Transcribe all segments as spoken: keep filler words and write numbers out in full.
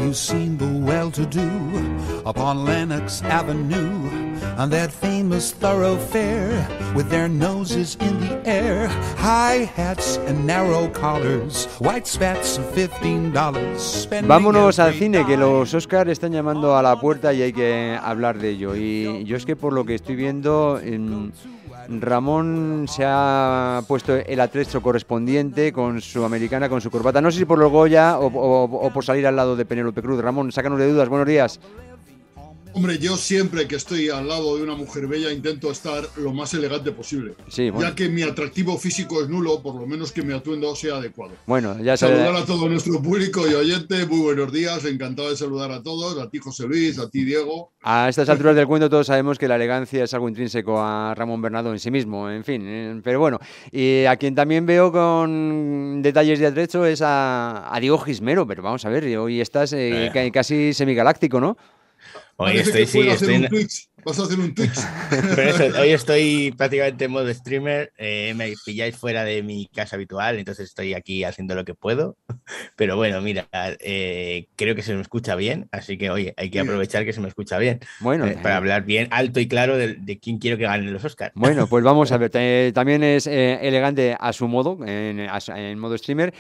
you've seen the well-to-do upon Lenox Avenue, on that famous thoroughfare, with their noses in the air, high hats and narrow collars, white spats of fifteen dollars. Vámonos al cine, que los Oscar están llamando a la puerta y hay que hablar de ello. Y yo es que por lo que estoy viendo, en Ramón se ha puesto el atrecho correspondiente con su americana, con su corbata. No sé si por los Goya o, o, o por salir al lado de Penélope Cruz. Ramón, sácanos de dudas. Buenos días. Hombre, yo siempre que estoy al lado de una mujer bella intento estar lo más elegante posible. Sí, bueno. Ya que mi atractivo físico es nulo, por lo menos que mi atuendo sea adecuado. Bueno, ya saludar a todo nuestro público y oyente, muy buenos días, encantado de saludar a todos, a ti José Luis, a ti Diego. A estas alturas del cuento todos sabemos que la elegancia es algo intrínseco a Ramón Bernardo en sí mismo, en fin, eh, pero bueno. Y a quien también veo con detalles de atrecho es a, a Diego Gismero, pero vamos a ver, hoy estás eh, eh. casi semigaláctico, ¿no? Hoy estoy, sí, estoy... Un Twitch. Vas a hacer un Twitch. Eso, hoy estoy prácticamente en modo streamer. Eh, me pilláis fuera de mi casa habitual, entonces estoy aquí haciendo lo que puedo. Pero bueno, mira, eh, creo que se me escucha bien, así que oye, hay que aprovechar que se me escucha bien. Bueno, eh, para hablar bien alto y claro de, de quién quiero que ganen los Oscars. Bueno, pues vamos a ver. Eh, también es eh, elegante a su modo, en, en modo streamer.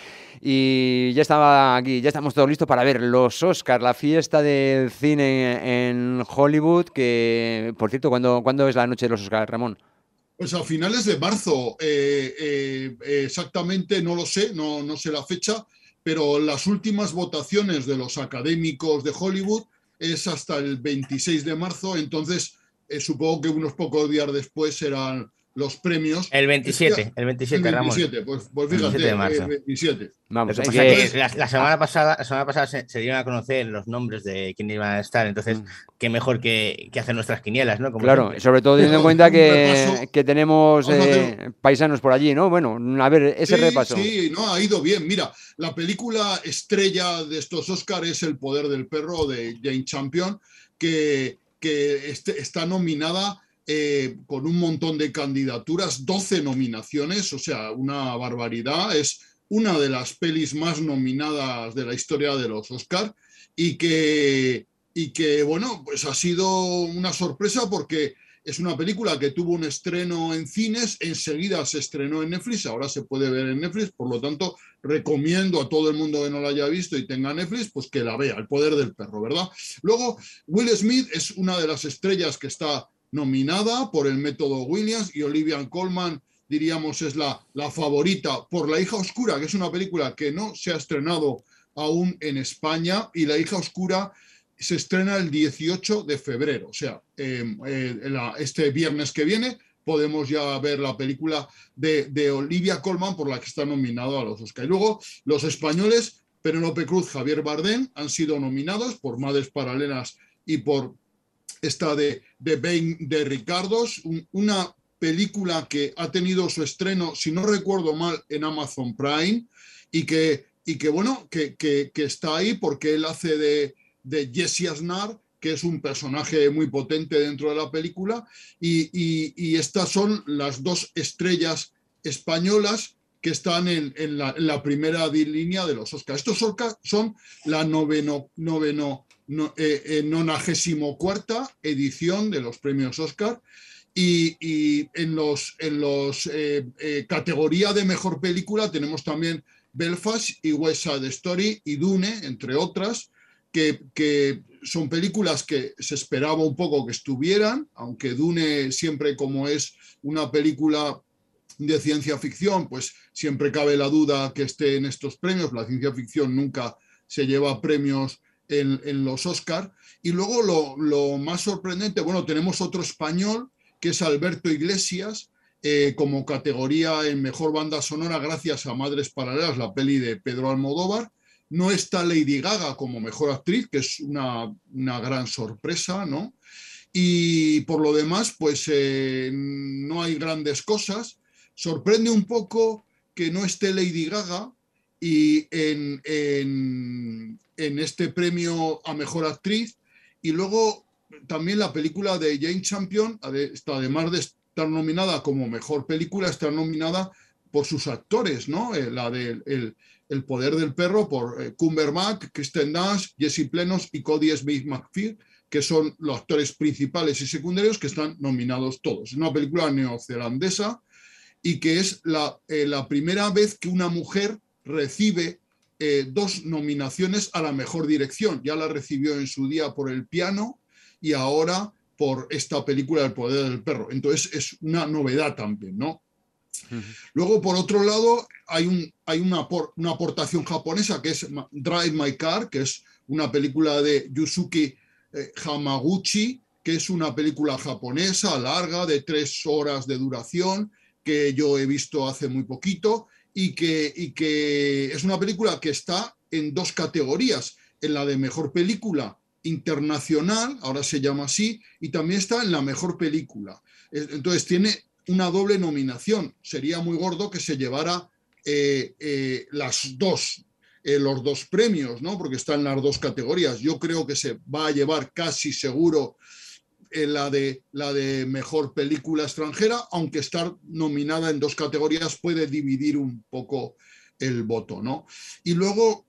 Y ya estaba aquí, ya estamos todos listos para ver los Oscars, la fiesta del cine en Hollywood, que, por cierto, ¿cuándo, ¿cuándo es la noche de los Oscars, Ramón? Pues a finales de marzo, eh, eh, exactamente no lo sé, no, no sé la fecha, pero las últimas votaciones de los académicos de Hollywood es hasta el veintiséis de marzo, entonces eh, supongo que unos pocos días después serán los premios. El veintisiete, el veintisiete, el veintisiete, Ramón. Pues, pues fíjate, veintisiete de marzo. El veintisiete. Vamos, Lo que que pasa que... es que la, la semana pasada, la semana pasada se, se dieron a conocer los nombres de quiénes iban a estar, entonces mm. qué mejor que, que hacer nuestras quinielas, ¿no? Como claro, siempre. Sobre todo teniendo en cuenta que, que tenemos eh, paisanos por allí, ¿no? Bueno, a ver, ese sí, repaso. Sí, no, ha ido bien. Mira, la película estrella de estos Oscars es El poder del perro de Jane Campion, que, que este, está nominada Eh, con un montón de candidaturas, doce nominaciones, o sea, una barbaridad. Es una de las pelis más nominadas de la historia de los Oscars y que, y que, bueno, pues ha sido una sorpresa porque es una película que tuvo un estreno en cines, enseguida se estrenó en Netflix, ahora se puede ver en Netflix, por lo tanto, recomiendo a todo el mundo que no la haya visto y tenga Netflix, pues que la vea, El poder del perro, ¿verdad? Luego, Will Smith es una de las estrellas que está nominada por El método Williams, y Olivia Colman, diríamos, es la, la favorita por La hija oscura, que es una película que no se ha estrenado aún en España, y La hija oscura se estrena el dieciocho de febrero, o sea, eh, eh, la, este viernes que viene podemos ya ver la película de, de Olivia Colman, por la que está nominado a los Oscar. Y luego los españoles, Penélope Cruz, Javier Bardem, han sido nominados por Madres Paralelas y por esta de, de Bain de Ricardos, un, una película que ha tenido su estreno, si no recuerdo mal, en Amazon Prime, y que, y que bueno, que, que, que está ahí porque él hace de, de Jesse Aznar, que es un personaje muy potente dentro de la película, y, y, y estas son las dos estrellas españolas que están en, en, la, en la primera línea de los Oscars. Estos Oscars son la noveno, noveno No, eh, eh, nonagésimo cuarta edición de los premios Oscar, y, y en los, en los eh, eh, categoría de mejor película tenemos también Belfast y West Side Story y Dune, entre otras, que, que son películas que se esperaba un poco que estuvieran, aunque Dune siempre, como es una película de ciencia ficción, pues siempre cabe la duda que esté en estos premios. La ciencia ficción nunca se lleva premios En, en los Oscars. Y luego lo, lo más sorprendente, bueno, tenemos otro español que es Alberto Iglesias, eh, como categoría en mejor banda sonora, gracias a Madres Paralelas, la peli de Pedro Almodóvar. No está Lady Gaga como mejor actriz, que es una, una gran sorpresa, ¿no? Y por lo demás, pues eh, no hay grandes cosas. Sorprende un poco que no esté Lady Gaga, y en, en, en este premio a mejor actriz. Y luego también la película de Jane Campion, además de estar nominada como mejor película, está nominada por sus actores, ¿no? Eh, la de el, el poder del perro por eh, Cumberbatch, Kristen Dunst, Jesse Plemons y Cody Smith McPhee, que son los actores principales y secundarios que están nominados todos. Es una película neozelandesa y que es la, eh, la primera vez que una mujer recibe eh, dos nominaciones a la mejor dirección. Ya la recibió en su día por El piano y ahora por esta película El poder del perro. Entonces es una novedad también, ¿no? Uh-huh. Luego, por otro lado, hay, un, hay una, una aportación japonesa que es Drive My Car, que es una película de Yusuke eh, Hamaguchi, que es una película japonesa larga de tres horas de duración, que yo he visto hace muy poquito y que, y que es una película que está en dos categorías, en la de mejor película internacional, ahora se llama así, y también está en la mejor película. Entonces tiene una doble nominación. Sería muy gordo que se llevara eh, eh, las dos, eh, los dos premios, ¿no? Porque está en las dos categorías. Yo creo que se va a llevar casi seguro en la de, la de mejor película extranjera, aunque estar nominada en dos categorías puede dividir un poco el voto, ¿no? Y luego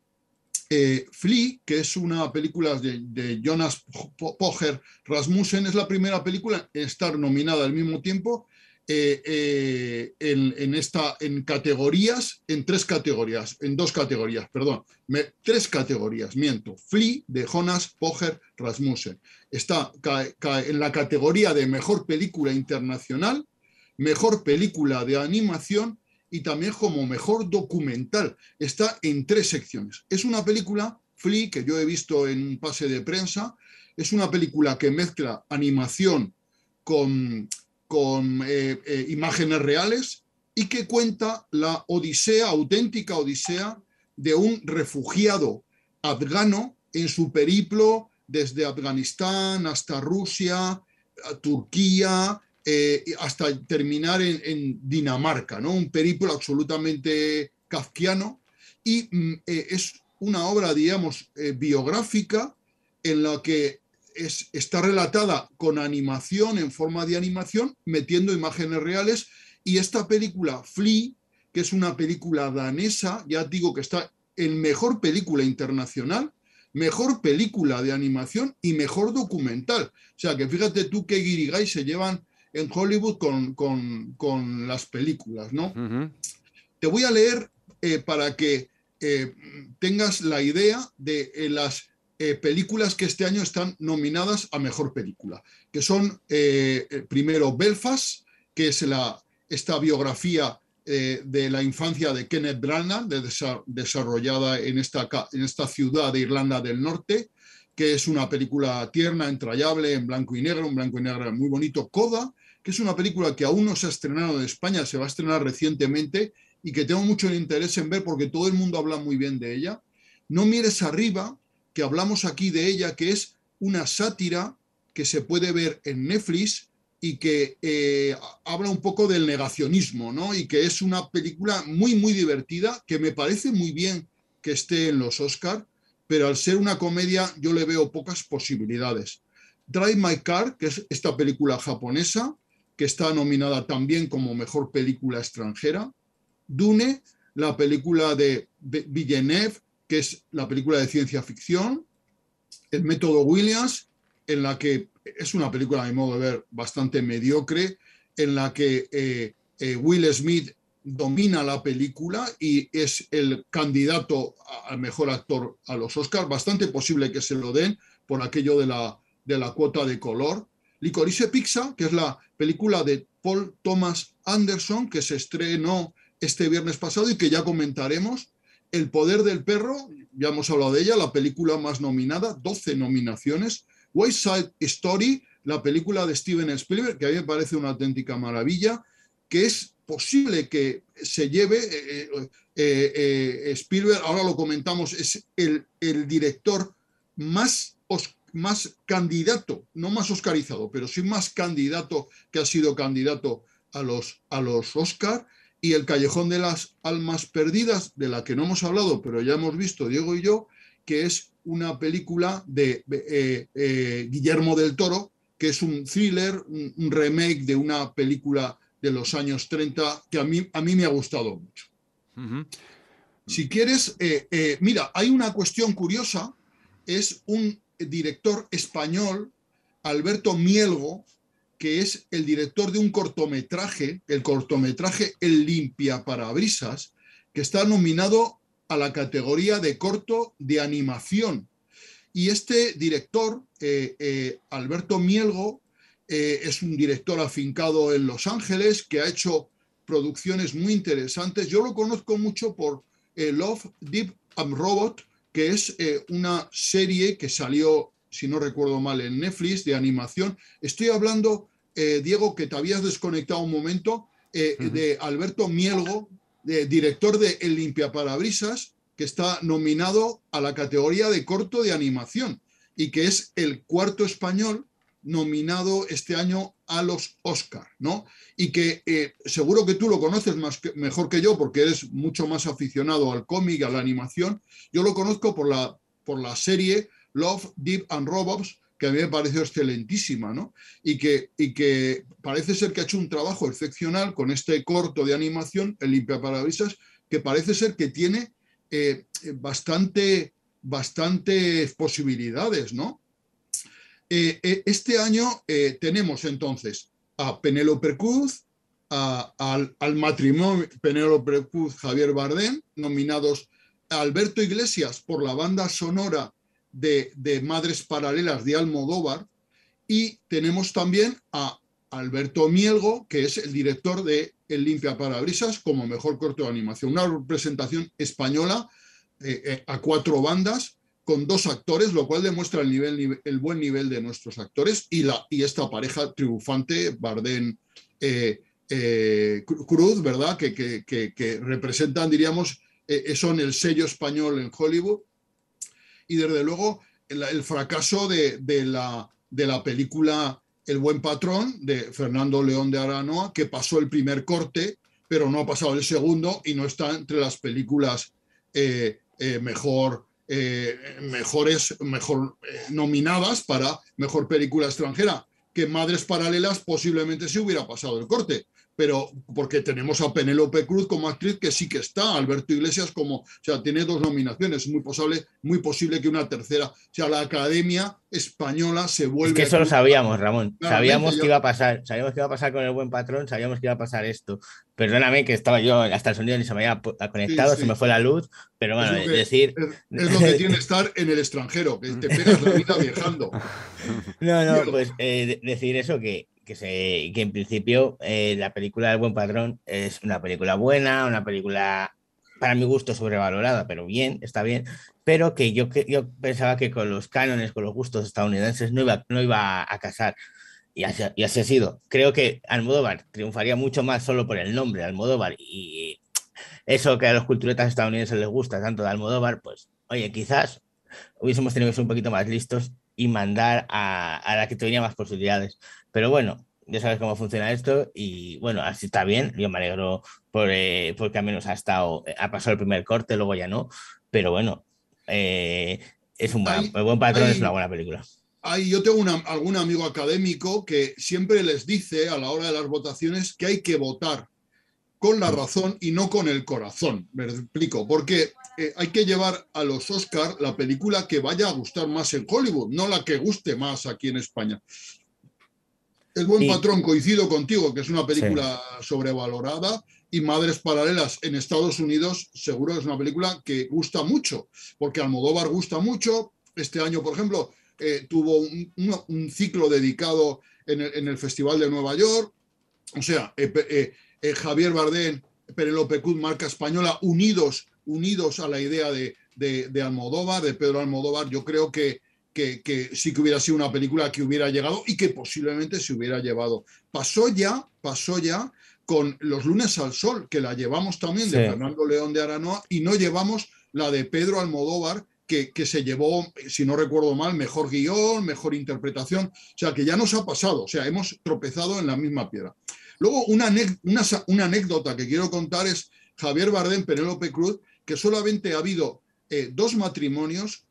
eh, Flea, que es una película de, de Jonas Pocher Rasmussen, es la primera película en estar nominada al mismo tiempo eh, eh, en, en, esta, en categorías, en tres categorías, en dos categorías, perdón, me, tres categorías, miento. Flea, de Jonas Pocher Rasmussen. Está cae, cae en la categoría de mejor película internacional, mejor película de animación y también como mejor documental. Está en tres secciones. Es una película, Flea, que yo he visto en un pase de prensa, es una película que mezcla animación con, con eh, eh, imágenes reales y que cuenta la odisea, auténtica odisea, de un refugiado afgano en su periplo desde Afganistán hasta Rusia, Turquía, eh, hasta terminar en, en Dinamarca, ¿no? Un periplo absolutamente kafkiano y eh, es una obra, digamos, eh, biográfica en la que es, está relatada con animación, en forma de animación, metiendo imágenes reales. Y esta película, Flea, que es una película danesa, ya digo que está en mejor película internacional, mejor película de animación y mejor documental. O sea, que fíjate tú qué guirigay se llevan en Hollywood con, con, con las películas, ¿no? Uh-huh. Te voy a leer eh, para que eh, tengas la idea de eh, las eh, películas que este año están nominadas a mejor película, que son eh, primero Belfast, que es la, esta biografía eh, de la infancia de Kenneth Branagh, de desa- desarrollada en esta, en esta ciudad de Irlanda del Norte, que es una película tierna, entrañable, en blanco y negro, un blanco y negro muy bonito. Coda, que es una película que aún no se ha estrenado en España, se va a estrenar recientemente y que tengo mucho interés en ver porque todo el mundo habla muy bien de ella. No mires arriba, que hablamos aquí de ella, que es una sátira que se puede ver en Netflix y que eh, habla un poco del negacionismo, ¿no? Y que es una película muy, muy divertida, que me parece muy bien que esté en los Oscar, pero al ser una comedia yo le veo pocas posibilidades. Drive My Car, que es esta película japonesa, que está nominada también como mejor película extranjera. Dune, la película de Villeneuve, que es la película de ciencia ficción. El método Williams, en la que es una película, a mi modo de ver, bastante mediocre, en la que eh, eh, Will Smith domina la película y es el candidato al mejor actor a los Oscars, bastante posible que se lo den por aquello de la, de la cuota de color. Licorice Pizza, que es la película de Paul Thomas Anderson, que se estrenó este viernes pasado y que ya comentaremos. El poder del perro, ya hemos hablado de ella, la película más nominada, doce nominaciones. West Side Story, la película de Steven Spielberg, que a mí me parece una auténtica maravilla, que es posible que se lleve, eh, eh, eh, Spielberg, ahora lo comentamos, es el, el director más, más candidato, no más oscarizado, pero sí más candidato que ha sido candidato a los, a los Oscar. Y El Callejón de las Almas Perdidas, de la que no hemos hablado, pero ya hemos visto Diego y yo, que es una película de eh, eh, Guillermo del Toro, que es un thriller, un, un remake de una película de los años treinta que a mí, a mí me ha gustado mucho. Uh-huh. Si quieres, eh, eh, mira, hay una cuestión curiosa, es un director español, Alberto Mielgo, que es el director de un cortometraje, el cortometraje El Limpiaparabrisas, que está nominado a la categoría de corto de animación. Y este director, eh, eh, Alberto Mielgo, eh, es un director afincado en Los Ángeles, que ha hecho producciones muy interesantes. Yo lo conozco mucho por eh, Love, Deep and Robot, que es eh, una serie que salió, si no recuerdo mal, en Netflix, de animación. Estoy hablando, eh, Diego, que te habías desconectado un momento, eh, uh-huh. de Alberto Mielgo, de, director de El Limpiaparabrisas, que está nominado a la categoría de corto de animación y que es el cuarto español nominado este año a los Oscar, ¿no? Y que eh, seguro que tú lo conoces más que, mejor que yo, porque eres mucho más aficionado al cómic, a la animación. Yo lo conozco por la, por la serie Love, Deep and Robots, que a mí me pareció excelentísima, ¿no? Y que, y que parece ser que ha hecho un trabajo excepcional con este corto de animación, El Limpiaparabrisas, que parece ser que tiene eh, bastante, bastantes posibilidades, ¿no? Eh, eh, este año eh, tenemos entonces a Penélope Cruz, a, a, al, al matrimonio Penélope Cruz, Javier Bardem, nominados a Alberto Iglesias por la banda sonora de, de Madres Paralelas de Almodóvar, y tenemos también a Alberto Mielgo, que es el director de El Limpiaparabrisas como mejor corto de animación. Una representación española eh, eh, a cuatro bandas, con dos actores, lo cual demuestra el, nivel, el buen nivel de nuestros actores y, la, y esta pareja triunfante, Bardem eh, eh, Cruz, ¿verdad? Que, que, que, que representan, diríamos, eh, son el sello español en Hollywood. Y desde luego el, el fracaso de, de, la, de la película El Buen Patrón, de Fernando León de Aranoa, que pasó el primer corte, pero no ha pasado el segundo y no está entre las películas eh, eh, mejor... Eh, mejores, mejor eh, nominadas para mejor película extranjera, que Madres Paralelas posiblemente sí hubiera pasado el corte, pero porque tenemos a Penélope Cruz como actriz que sí que está, Alberto Iglesias como, o sea, tiene dos nominaciones, muy posible, muy posible que una tercera, o sea, la Academia Española se vuelve... Es que eso a... lo sabíamos, Ramón, Claramente, sabíamos yo... que iba a pasar, sabíamos que iba a pasar con El Buen Patrón, sabíamos que iba a pasar esto. Perdóname que estaba yo, hasta el sonido ni se me había conectado, sí, sí. Se me fue la luz, pero bueno, es, que, decir... Es, es lo que tiene estar en el extranjero, que te pegas la vida viajando. No, no, Pero... pues eh, decir eso que... Que, se, que en principio eh, la película El Buen Patrón es una película buena, una película para mi gusto sobrevalorada, pero bien, está bien, pero que yo, que yo pensaba que con los cánones, con los gustos estadounidenses no iba, no iba a casar, y así, y así ha sido. Creo que Almodóvar triunfaría mucho más solo por el nombre Almodóvar, y eso que a los culturetas estadounidenses les gusta tanto de Almodóvar, pues oye, quizás hubiésemos tenido que ser un poquito más listos y mandar a, a la que tenía más posibilidades. Pero bueno, ya sabes cómo funciona esto y bueno, así está bien. Yo me alegro por, eh, porque al menos ha estado, ha pasado el primer corte, luego ya no. Pero bueno, eh, es un buen, el Buen Patrón hay, es una buena película. Hay, yo tengo una, algún amigo académico que siempre les dice a la hora de las votaciones que hay que votar con la razón y no con el corazón. Me explico, porque eh, hay que llevar a los Oscar la película que vaya a gustar más en Hollywood, no la que guste más aquí en España. El Buen y, Patrón, coincido contigo, que es una película sí. sobrevalorada, y Madres Paralelas en Estados Unidos seguro que es una película que gusta mucho, porque Almodóvar gusta mucho. Este año, por ejemplo, eh, tuvo un, un, un ciclo dedicado en el, en el Festival de Nueva York. O sea, eh, eh, eh, Javier Bardem, Penélope Cruz, marca española, unidos, unidos a la idea de, de, de Almodóvar, de Pedro Almodóvar. Yo creo que Que, que sí que hubiera sido una película que hubiera llegado y que posiblemente se hubiera llevado. Pasó ya, pasó ya con Los lunes al sol, que la llevamos también sí. de Fernando León de Aranoa, y no llevamos la de Pedro Almodóvar, que, que se llevó, si no recuerdo mal, mejor guión, mejor interpretación. O sea, que ya nos ha pasado, o sea, hemos tropezado en la misma piedra. Luego, una, una, una anécdota que quiero contar es Javier Bardem, Penélope Cruz, que solamente ha habido eh, dos matrimonios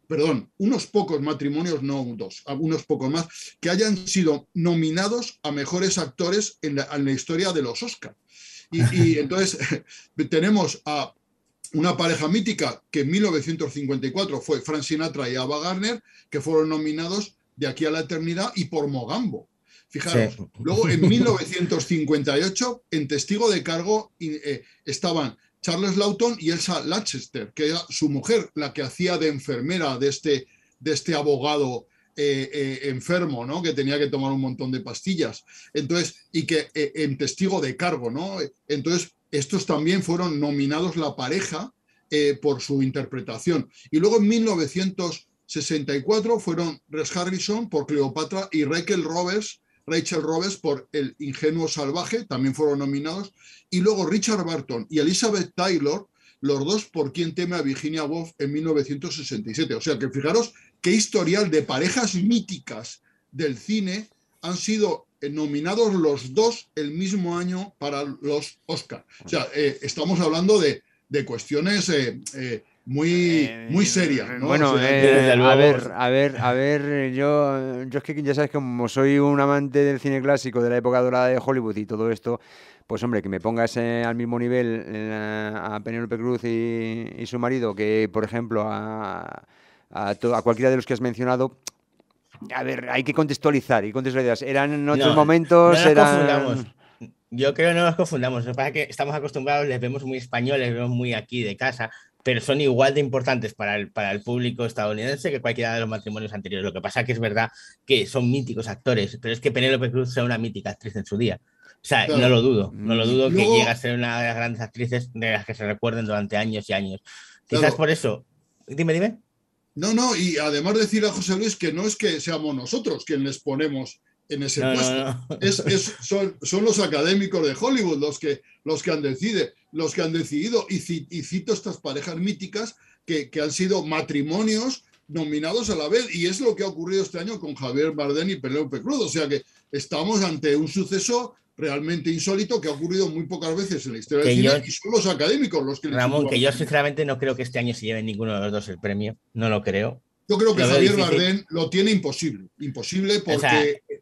perdón, unos pocos matrimonios, no dos, unos pocos más, que hayan sido nominados a mejores actores en la, en la historia de los Oscars. Y, y entonces tenemos a una pareja mítica que en mil novecientos cincuenta y cuatro fue Frank Sinatra y Ava Gardner, que fueron nominados De aquí a la eternidad y por Mogambo. Fijaros, sí. Luego en mil novecientos cincuenta y ocho, en testigo de cargo, eh, estaban Charles Lawton y Elsa Lanchester, que era su mujer, la que hacía de enfermera de este, de este abogado eh, eh, enfermo, ¿no? Que tenía que tomar un montón de pastillas. Entonces, y que eh, en testigo de cargo, ¿no? Entonces, estos también fueron nominados la pareja eh, por su interpretación. Y luego en mil novecientos sesenta y cuatro fueron Rex Harrison por Cleopatra y Rachel Roberts, Rachel Roberts por El ingenuo salvaje, también fueron nominados. Y luego Richard Burton y Elizabeth Taylor, los dos por Quien teme a Virginia Woolf en mil novecientos sesenta y siete. O sea que fijaros qué historial de parejas míticas del cine han sido nominados los dos el mismo año para los Oscar. O sea, eh, estamos hablando de, de cuestiones eh, eh, muy, muy serias, ¿no? Bueno, o sea, eh, a ver, a ver, a ver, yo, yo es que ya sabes que como soy un amante del cine clásico, de la época dorada de Hollywood y todo esto, pues hombre, que me pongas eh, al mismo nivel eh, a Penélope Cruz y, y su marido que, por ejemplo, a, a, to, a cualquiera de los que has mencionado. A ver, hay que contextualizar y contextualizar. Eran en otros no, momentos, no nos eran... confundamos. Yo creo que no nos confundamos. Lo que pasa es que estamos acostumbrados, les vemos muy españoles, les vemos muy aquí de casa, pero son igual de importantes para el, para el público estadounidense que cualquiera de los matrimonios anteriores. Lo que pasa es que es verdad que son míticos actores, pero es que Penélope Cruz sea una mítica actriz en su día. O sea, claro. no lo dudo, no lo dudo Luego, que llegue a ser una de las grandes actrices de las que se recuerden durante años y años. Quizás claro. por eso... Dime, dime. No, no, y además decir a José Luis que no es que seamos nosotros quienes les ponemos en ese no, puesto. No, no. Es, es, son, son los académicos de Hollywood los que, los que han decidido, los que han decidido y, y cito estas parejas míticas que, que han sido matrimonios nominados a la vez, y es lo que ha ocurrido este año con Javier Bardem y Penélope Cruz. O sea que estamos ante un suceso realmente insólito que ha ocurrido muy pocas veces en la historia del cine, y son los académicos los que... Ramón, que yo sinceramente no creo que este año se lleve ninguno de los dos el premio, no lo creo. Yo creo que lo Javier Bardem lo tiene imposible, imposible porque... O sea,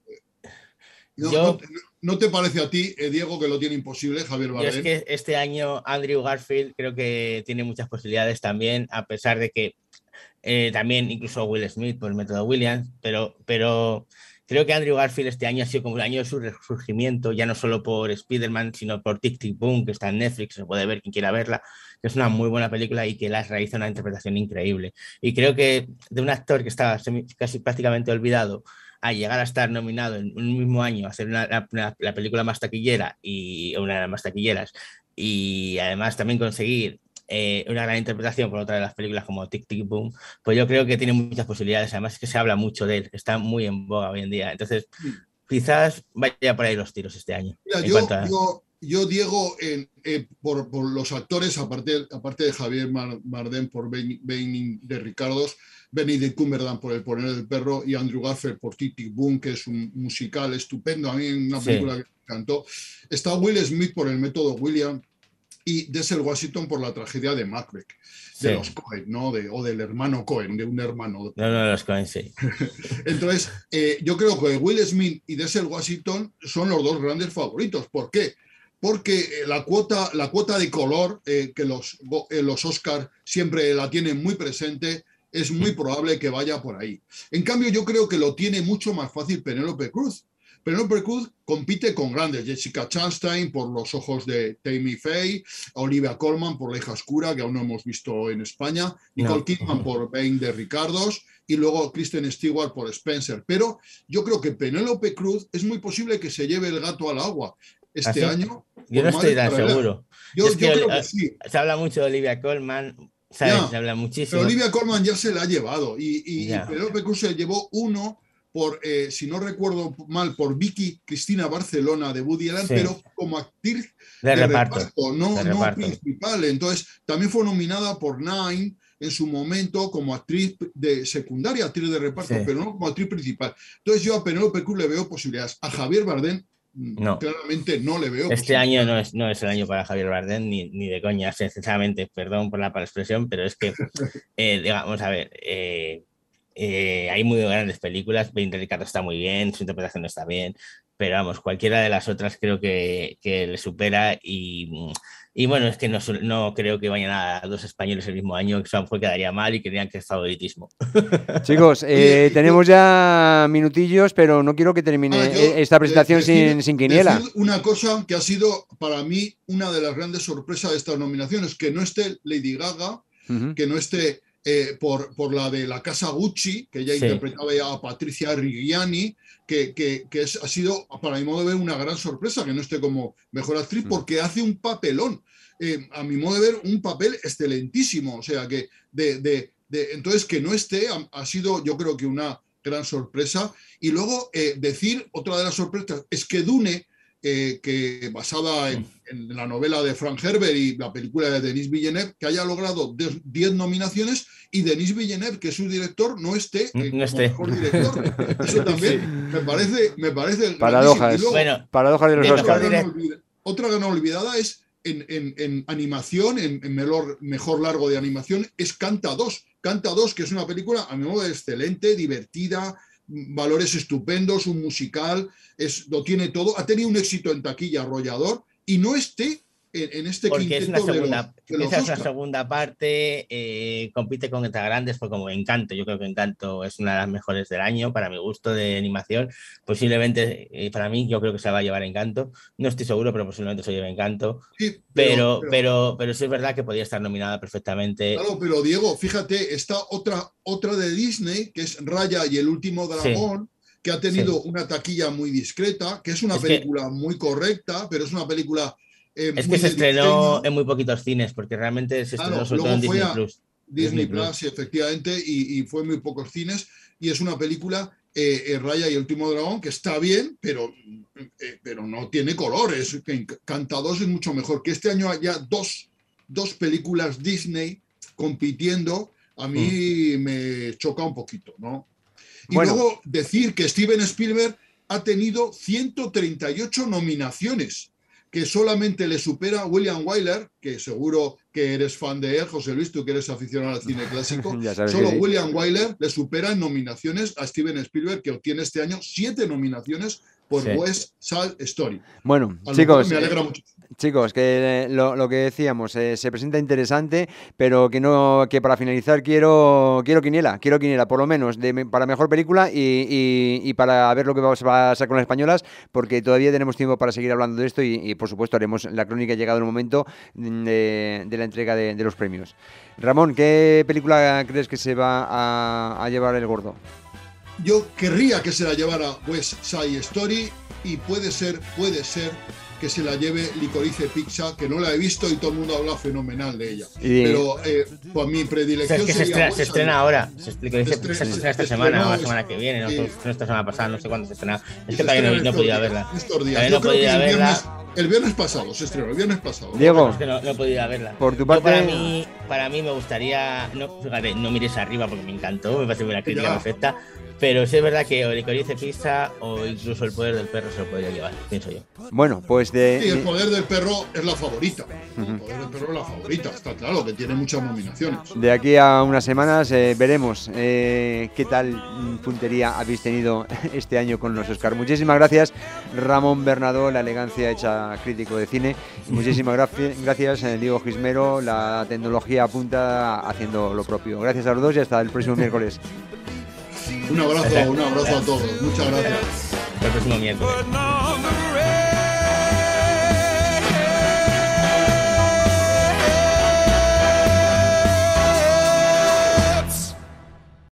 no, yo, no, ¿No te parece a ti, eh, Diego, que lo tiene imposible Javier Bardem? Yo es que este año Andrew Garfield creo que tiene muchas posibilidades también, a pesar de que eh, también incluso Will Smith por el método Williams, pero... pero creo que Andrew Garfield este año ha sido como el año de su resurgimiento, ya no solo por Spider-Man, sino por Tic Tic Boom, que está en Netflix, se puede ver quien quiera verla, que es una muy buena película y que la realiza una interpretación increíble. Y creo que de un actor que estaba casi prácticamente olvidado a llegar a estar nominado en un mismo año, a hacer una, una, la película más taquillera y una de las más taquilleras, y además también conseguir Eh, una gran interpretación por otra de las películas como Tic Tic Boom, pues yo creo que tiene muchas posibilidades. Además es que se habla mucho de él, está muy en boga hoy en día, entonces quizás vaya por ahí los tiros este año. Mira, yo, a... yo, yo Diego en, eh, por, por los actores, aparte, aparte de Javier Bardem por Benny de Ricardos, Benedict Cumberbatch por El poder del perro y Andrew Garfield por Tic Tic Boom, que es un musical estupendo, a mí una película sí. que me encantó. Está Will Smith por El método Williams y Denzel Washington por La tragedia de Macbeth, de sí. los Coen, ¿no? De, o del hermano Coen, de un hermano. No, no, los Coen, sí. Entonces, eh, yo creo que Will Smith y Denzel Washington son los dos grandes favoritos. ¿Por qué? Porque la cuota, la cuota de color eh, que los, eh, los Oscars siempre la tienen muy presente, es muy probable que vaya por ahí. En cambio, yo creo que lo tiene mucho más fácil Penélope Cruz. Penélope Cruz compite con grandes, Jessica Chastain por Los ojos de Tammy Faye, Olivia Colman por La hija oscura, que aún no hemos visto en España, Nicole no. Kidman por Bane de Ricardos y luego Kristen Stewart por Spencer. Pero yo creo que Penélope Cruz es muy posible que se lleve el gato al agua este ¿Ah, sí? año. Yo no estoy tan seguro. Yo, es yo que creo que sí. Se habla mucho de Olivia Colman, ¿sabes? Ya, se habla muchísimo. Pero Olivia Colman ya se la ha llevado y, y, y Penélope Cruz se llevó uno por, eh, si no recuerdo mal, por Vicky Cristina Barcelona de Woody Allen, sí. pero como actriz de, de reparto, reparto, no, de no reparto. principal. Entonces, también fue nominada por Nine en su momento como actriz de secundaria, actriz de reparto, sí. pero no como actriz principal. Entonces, yo a Penélope Cruz le veo posibilidades. A Javier Bardem No. Claramente no le veo. Este año no es, no es el año para Javier Bardem, ni, ni de coña, sinceramente, perdón por la, por la expresión, pero es que, eh, digamos, a ver, eh, eh, hay muy grandes películas, Benito Ricardo está muy bien, su interpretación está bien, pero vamos, cualquiera de las otras creo que, que le supera y... Y bueno, es que no, no creo que vayan a dos españoles el mismo año, que eso a lo mejor quedaría mal y creían que es favoritismo. Chicos, eh, tenemos ya minutillos, pero no quiero que termine ah, yo, esta presentación decir, sin, sin quiniela. Decir una cosa que ha sido para mí una de las grandes sorpresas de estas nominaciones, que no esté Lady Gaga, uh-huh. que no esté eh, por, por la de la Casa Gucci, que ya sí. interpretaba ya a Patricia Reggiani, que, que, que es, ha sido, para mi modo de ver, una gran sorpresa, que no esté como mejor actriz, uh-huh. porque hace un papelón. Eh, a mi modo de ver, un papel excelentísimo. O sea, que de, de, de entonces que no esté ha, ha sido, yo creo que una gran sorpresa. Y luego eh, decir, otra de las sorpresas, es que Dune, eh, que basada en, en la novela de Frank Herbert y la película de Denis Villeneuve, que haya logrado diez nominaciones y Denis Villeneuve, que es su director, no esté eh, no como esté. mejor director. Eso también sí. me parece, me parece paradojas, luego, bueno, paradojas de los Oscars. Otra gran, olvid- otra gran olvidada es En, en, en animación, en, en mejor, mejor largo de animación, es Canta dos. Canta dos, que es una película, a mi modo, excelente, divertida, valores estupendos, un musical, es, lo tiene todo. Ha tenido un éxito en taquilla arrollador y no esté en, en este porque quinteto es una segunda, de los, de esa los es la segunda parte, eh, compite con Entre Grandes, pues como Encanto, yo creo que Encanto es una de las mejores del año, para mi gusto de animación, posiblemente, eh, para mí, yo creo que se va a llevar Encanto, no estoy seguro, pero posiblemente se lleve Encanto, sí, pero, pero, pero, pero, pero sí es verdad que podría estar nominada perfectamente. Claro, pero Diego, fíjate, está otra, otra de Disney, que es Raya y el último dragón, sí. que ha tenido sí. una taquilla muy discreta, que es una es película que... muy correcta, pero es una película... Eh, es que se estrenó en muy poquitos cines, porque realmente se estrenó claro, sobre todo en Disney Plus. Disney, Disney Plus, sí, efectivamente, y, y fue en muy pocos cines, y es una película, eh, eh, Raya y el último dragón, que está bien, pero, eh, pero no tiene colores. Canta dos es mucho mejor. Que este año haya dos, dos películas Disney compitiendo, a mí mm. me choca un poquito, ¿no? Y bueno. luego decir que Steven Spielberg ha tenido ciento treinta y ocho nominaciones, que solamente le supera a William Wyler, que seguro que eres fan de él, José Luis, tú que eres aficionado al cine clásico. Solo sí. William Wyler le supera en nominaciones a Steven Spielberg, que obtiene este año siete nominaciones por sí. West Side Story. Bueno, a chicos, me alegra mucho. Chicos, que lo, lo que decíamos, eh, se presenta interesante, pero que no, que para finalizar quiero quiero quiniela, quiero quiniela, por lo menos, de, para mejor película y, y, y para ver lo que va a pasar con las españolas, porque todavía tenemos tiempo para seguir hablando de esto y, y por supuesto, haremos la crónica llegado el momento de, de la entrega de, de los premios. Ramón, ¿qué película crees que se va a, a llevar el gordo? Yo querría que se la llevara West Side Story y puede ser, puede ser que se la lleve Licorice Pizza, que no la he visto y todo el mundo habla fenomenal de ella. Y... Pero eh, pues mi predilección o sea, es que se estrena, se estrena ahora. Se explica, se estrena, se estrena esta semana o la semana que viene, no sí. esta semana pasada, no sé cuándo se estrena. Es que todavía no, no he podido verla. Todavía no he podido verla. El viernes pasado se estrenó, el viernes pasado. Diego, es que no, no he podido verla. Por tu parte, yo para mí, para mí me gustaría, no, fíjate, no mires arriba porque me encantó, me parece una crítica ya. perfecta. Pero sí es verdad que o Licorice Pizza o incluso El Poder del Perro se lo podría llevar, pienso yo. Bueno, pues de... Sí, El Poder del Perro es la favorita. Uh-huh. El Poder del Perro es la favorita, está claro, que tiene muchas nominaciones. De aquí a unas semanas eh, veremos eh, qué tal puntería habéis tenido este año con los Oscars. Muchísimas gracias, Ramón Bernadó, la elegancia hecha crítico de cine. Muchísimas gracias, gracias eh, Diego Gismero, la tecnología apunta haciendo lo propio. Gracias a los dos y hasta el próximo miércoles. Un abrazo, un abrazo a todos. Muchas gracias. Hasta el próximo miércoles.